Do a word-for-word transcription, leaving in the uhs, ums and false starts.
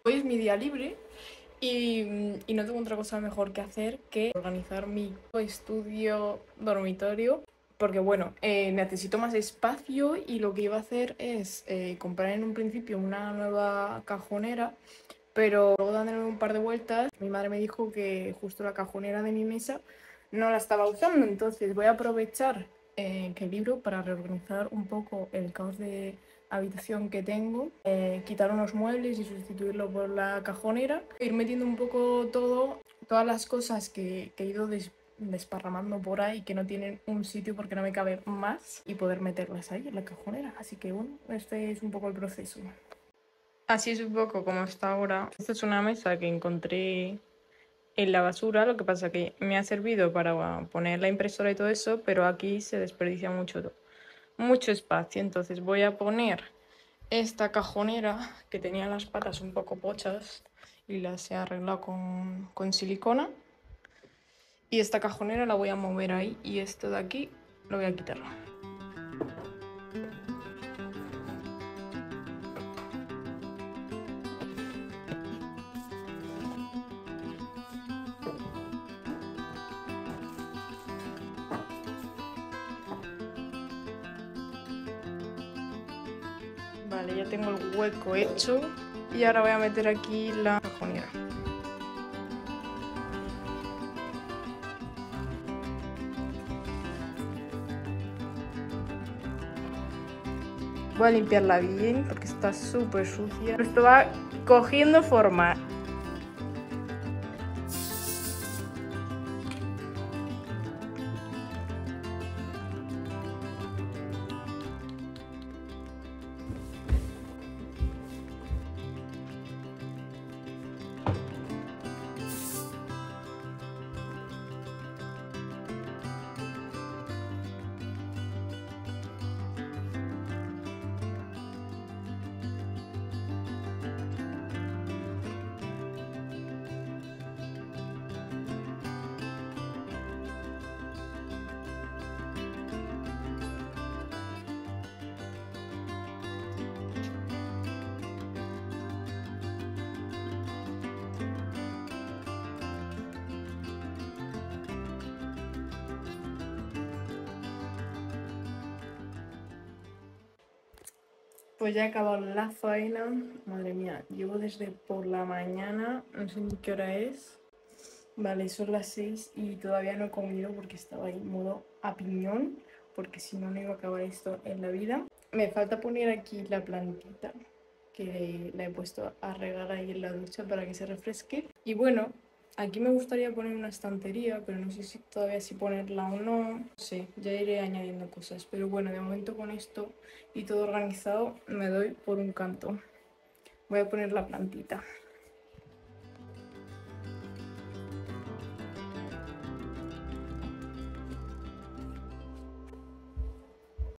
Hoy es mi día libre y, y no tengo otra cosa mejor que hacer que organizar mi estudio dormitorio. Porque bueno, eh, necesito más espacio y lo que iba a hacer es eh, comprar en un principio una nueva cajonera, pero luego dándole un par de vueltas, mi madre me dijo que justo la cajonera de mi mesa no la estaba usando, entonces voy a aprovechar eh, que libro para reorganizar un poco el caos de habitación que tengo, eh, quitar unos muebles y sustituirlo por la cajonera, ir metiendo un poco todo, todas las cosas que, que he ido des desparramando por ahí que no tienen un sitio porque no me cabe más y poder meterlas ahí en la cajonera. Así que bueno, este es un poco el proceso. Así es un poco como está ahora. Esta es una mesa que encontré en la basura, lo que pasa que me ha servido para poner la impresora y todo eso, pero aquí se desperdicia mucho, mucho espacio. Entonces voy a poner esta cajonera que tenía las patas un poco pochas y las he arreglado con, con silicona. Y esta cajonera la voy a mover ahí y esto de aquí lo voy a quitar. Vale, ya tengo el hueco hecho y ahora voy a meter aquí la cajonera. Voy a limpiarla bien porque está súper sucia. Esto va cogiendo forma. Pues ya he acabado la faena. Madre mía, llevo desde por la mañana, no sé ni qué hora es. Vale, son las seis y todavía no he comido porque estaba ahí modo a piñón, porque si no, no iba a acabar esto en la vida. Me falta poner aquí la plantita, que la he puesto a regar ahí en la ducha para que se refresque. Y bueno, aquí me gustaría poner una estantería, pero no sé si todavía si ponerla o no. No sé, ya iré añadiendo cosas. Pero bueno, de momento con esto y todo organizado me doy por un canto. Voy a poner la plantita.